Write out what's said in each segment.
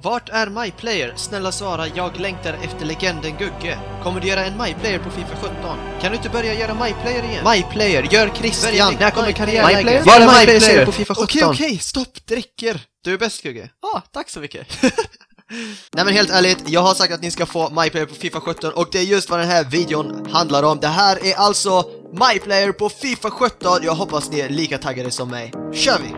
Vart är MyPlayer? Snälla svara, jag längtar efter legenden Gugge. Kommer du göra en MyPlayer på FIFA 17? Kan du inte börja göra MyPlayer igen? MyPlayer, gör Christian. När kommer karriärläge? Var är MyPlayer på FIFA 17? Okej, stopp, dricker. Du är bäst, Gugge. Tack så mycket. Nej men helt ärligt, jag har sagt att ni ska få MyPlayer på FIFA 17 och det är just vad den här videon handlar om. Det här är alltså MyPlayer på FIFA 17. Jag hoppas ni är lika taggade som mig. Kör vi!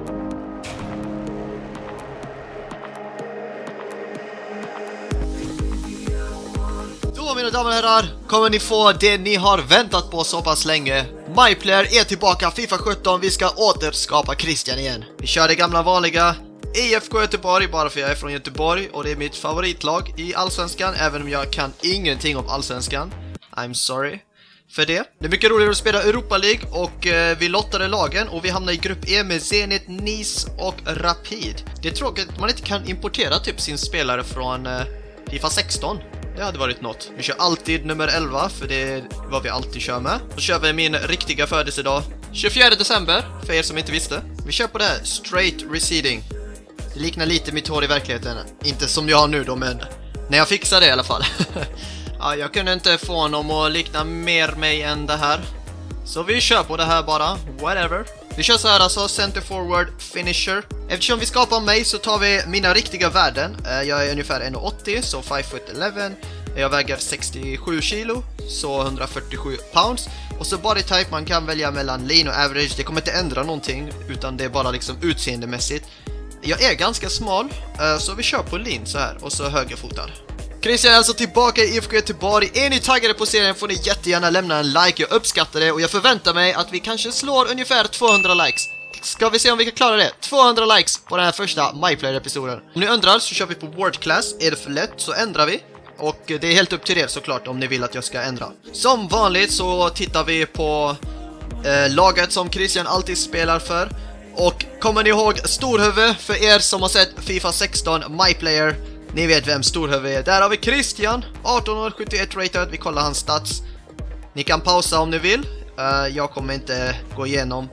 Då mina damer och herrar, kommer ni få det ni har väntat på så pass länge. MyPlayer är tillbaka, FIFA 17, vi ska återskapa Christian igen. Vi kör det gamla vanliga IFK Göteborg, bara för jag är från Göteborg och det är mitt favoritlag i Allsvenskan, även om jag kan ingenting om Allsvenskan. I'm sorry för det. Det är mycket roligare att spela Europa League och vi lottade lagen och vi hamnar i grupp E med Zenit, Nice och Rapid. Det är tråkigt att man inte kan importera typ sin spelare från FIFA 16. Det hade varit något. Vi kör alltid nummer 11 för det är vad vi alltid kör med. Så kör vi min riktiga födelsedag 24 december för er som inte visste. Vi kör på det här straight receding. Det liknar lite mitt hår i verkligheten. Inte som jag har nu då, men när jag fixar det i alla fall. Ja, jag kunde inte få honom att likna mer mig än det här. Så vi kör på det här bara. Whatever. Vi kör så här alltså, center forward finisher. Eftersom vi skapar mig så tar vi mina riktiga värden. Jag är ungefär 1,80 så 5'11". Jag väger 67 kilo så 147 pounds. Och så body type, man kan välja mellan lean och average. Det kommer inte ändra någonting utan det är bara liksom utseendemässigt. Jag är ganska smal så vi kör på lean så här och så högerfotad. Christian är alltså tillbaka i IFK Göteborg. Är ni taggade på serien får ni jättegärna lämna en like. Jag uppskattar det och jag förväntar mig att vi kanske slår ungefär 200 likes. Ska vi se om vi kan klara det? 200 likes på den här första MyPlayer-episoden. Om ni undrar så kör vi på World Class. Är det för lätt så ändrar vi. Och det är helt upp till er såklart om ni vill att jag ska ändra. Som vanligt så tittar vi på laget som Christian alltid spelar för. Och kommer ni ihåg Storhuvud? För er som har sett FIFA 16 MyPlayer, ni vet vem Storhuvud är. Där har vi Christian, 18 år, 71 rated. Vi kollar hans stats. Ni kan pausa om ni vill. Jag kommer inte gå igenom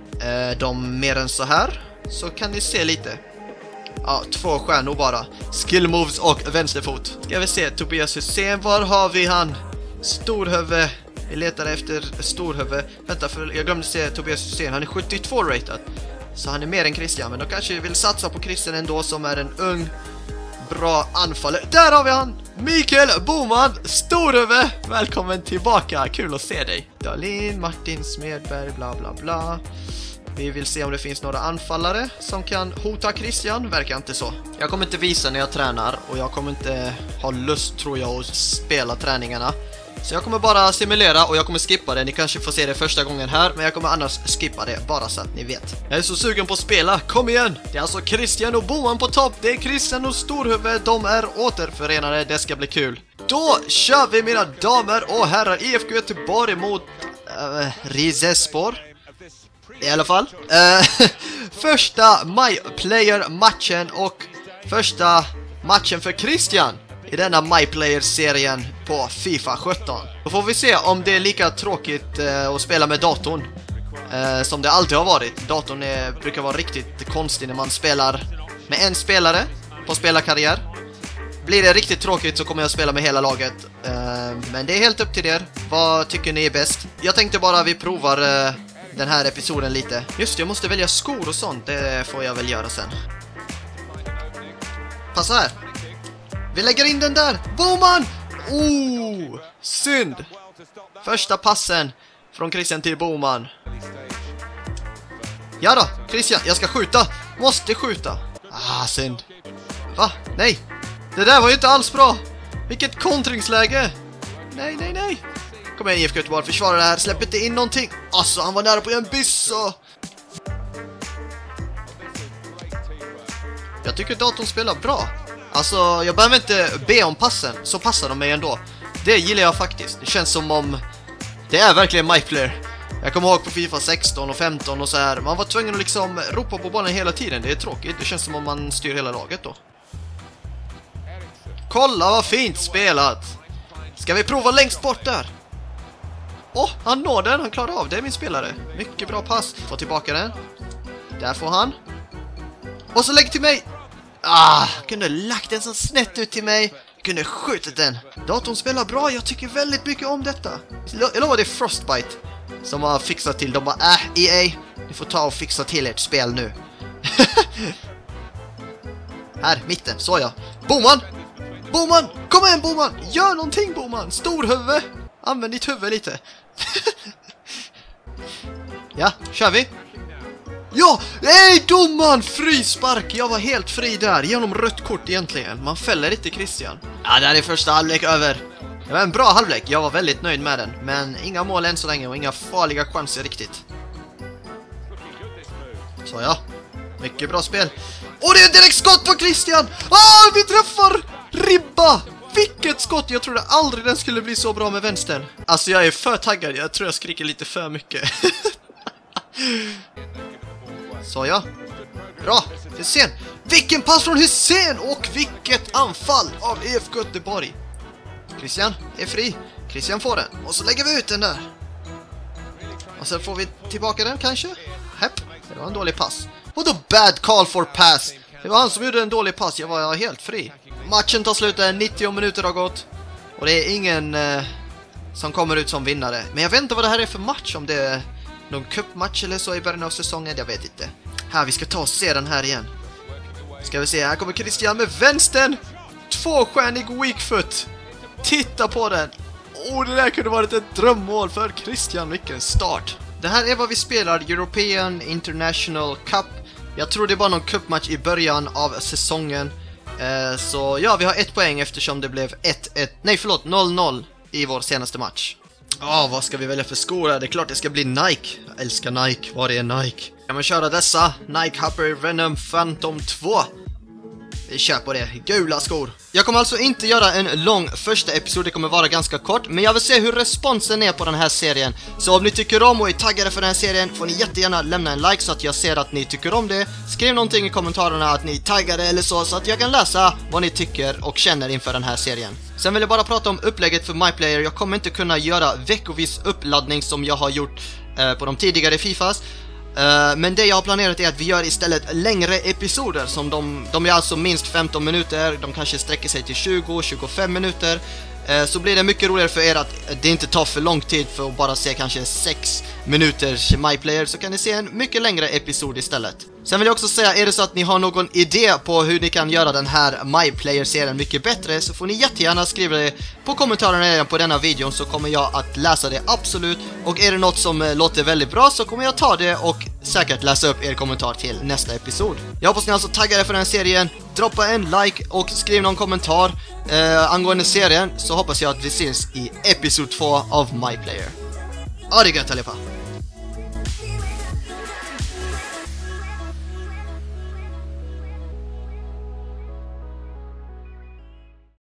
dem mer än så här. Så kan ni se lite. Ja, 2 stjärnor bara. Skill moves och vänsterfot. Ska vi se, Tobias Hussein, var har vi han? Storhuvud. Vi letar efter Storhuvud. Vänta, för jag glömde se Tobias Hussein. Han är 72 rated. Så han är mer än Christian. Men då kanske vi vill satsa på Christian ändå, som är en ung, bra anfallare. Där har vi han! Mikael Boman, Storhuvud. Välkommen tillbaka, kul att se dig. Dalin, Martin Smedberg, bla bla bla. Vi vill se om det finns några anfallare som kan hota Christian. Verkar inte så. Jag kommer inte visa när jag tränar. Och jag kommer inte ha lust, tror jag, att spela träningarna. Så jag kommer bara simulera och jag kommer skippa det. Ni kanske får se det första gången här, men jag kommer annars skippa det, bara så att ni vet. Jag är så sugen på att spela, kom igen! Det är alltså Christian och Boman på topp. Det är Christian och Storhuvud, de är återförenade. Det ska bli kul. Då kör vi, mina damer och herrar. IFK Göteborg mot Rizespor. I alla fall första MyPlayer-matchen och första matchen för Christian i denna MyPlayer-serien på FIFA 17. Då får vi se om det är lika tråkigt att spela med datorn som det alltid har varit. Datorn brukar vara riktigt konstig när man spelar med en spelare på spelarkarriär. Blir det riktigt tråkigt så kommer jag spela med hela laget. Men det är helt upp till er. Vad tycker ni är bäst? Jag tänkte bara vi provar den här episoden lite. Just, jag måste välja skor och sånt. Det får jag väl göra sen. Passa här. Vi lägger in den där. Boman! Oh, synd. Första passen från Christian till Boman. Ja då, Christian, jag ska skjuta. Måste skjuta. Synd. Va? Nej. Det där var ju inte alls bra. Vilket kontringsläge. Nej, nej, nej. Kom igen, IFK Göteborg, försvara det här. Släpp inte in någonting. Alltså, han var nära på en byssa. Jag tycker datorn spelar bra. Alltså, jag behöver inte be om passen, så passar de mig ändå. Det gillar jag faktiskt. Det känns som om det är verkligen MyPlayer. Jag kommer ihåg på FIFA 16 och 15 och så här. Man var tvungen att liksom ropa på bollen hela tiden. Det är tråkigt. Det känns som om man styr hela laget då. Kolla vad fint spelat. Ska vi prova längst bort där? Han når den. Han klarar av det, min spelare. Mycket bra pass. Få tillbaka den. Där får han. Och så lägg till mig. Kunde lagt den så snett ut till mig. Kunde skjutit den. Datorn spelar bra, jag tycker väldigt mycket om detta. Eller var det Frostbite som har fixat till? De bara, EA, ni får ta och fixa till ert spel nu. Här, mitten, så ja. Boman! Boman! Kom igen, Boman! Gör någonting, Boman! Storhuvud! Använd ditt huvud lite. Ja, kör vi. Ja! Nej, domaren! Frispark! Jag var helt fri där. Genom rött kort egentligen. Man fäller inte Christian. Ja, där är första halvlek över. Det var en bra halvlek. Jag var väldigt nöjd med den. Men inga mål än så länge och inga farliga chanser riktigt. Så ja. Mycket bra spel. Och det är direkt skott på Christian! Vi träffar ribba! Vilket skott! Jag trodde aldrig den skulle bli så bra med vänstern. Alltså jag är för taggad. Jag tror jag skriker lite för mycket. Så ja. Bra. Hussein. Vilken pass från Hussein! Och vilket anfall av IFK Göteborg. Christian är fri. Christian får den. Och så lägger vi ut den där. Och sen får vi tillbaka den kanske. Hepp. Det var en dålig pass. Och då bad call for pass. Det var han som gjorde en dålig pass. Jag var helt fri. Matchen tar slut. 90 minuter har gått. Och det är ingen som kommer ut som vinnare. Men jag vet inte vad det här är för match. Om det är någon cupmatch eller så i början av säsongen. Jag vet inte. Här, vi ska ta och se den här igen. Ska vi se. Här kommer Christian med vänstern. Tvåstjärnig weakfoot. Titta på den. Det där kunde varit ett drömmål för Christian. Vilken start. Det här är vad vi spelar. European International Cup. Jag tror det är bara någon cupmatch i början av säsongen. Så ja, vi har 1 poäng eftersom det blev 0-0 i vår senaste match. Vad ska vi välja för skor? Det är klart det ska bli Nike. Jag älskar Nike. Var är Nike? Kan man köra dessa? Nike Hyper Venom Phantom 2. Vi kör på det. Gula skor. Jag kommer alltså inte göra en lång första episod. Det kommer vara ganska kort. Men jag vill se hur responsen är på den här serien. Så om ni tycker om och är taggade för den här serien får ni jättegärna lämna en like så att jag ser att ni tycker om det. Skriv någonting i kommentarerna att ni är taggade eller så att jag kan läsa vad ni tycker och känner inför den här serien. Sen vill jag bara prata om upplägget för MyPlayer. Jag kommer inte kunna göra veckovis uppladdning som jag har gjort på de tidigare FIFAs. Men det jag har planerat är att vi gör istället längre episoder som de är alltså minst 15 minuter. De kanske sträcker sig till 20-25 minuter. Så blir det mycket roligare för er att det inte tar för lång tid för att bara se kanske 6 minuters MyPlayer. Så kan ni se en mycket längre episod istället. Sen vill jag också säga, är det så att ni har någon idé på hur ni kan göra den här MyPlayer-serien mycket bättre, så får ni jättegärna skriva det på kommentarerna på denna videon, så kommer jag att läsa det absolut. Och är det något som låter väldigt bra så kommer jag ta det och säkert läsa upp er kommentar till nästa episod. Jag hoppas ni alltså taggade för den här serien. Droppa en like och skriv någon kommentar angående serien, så hoppas jag att vi ses i episod 2 av MyPlayer. Ha det gött allihopa!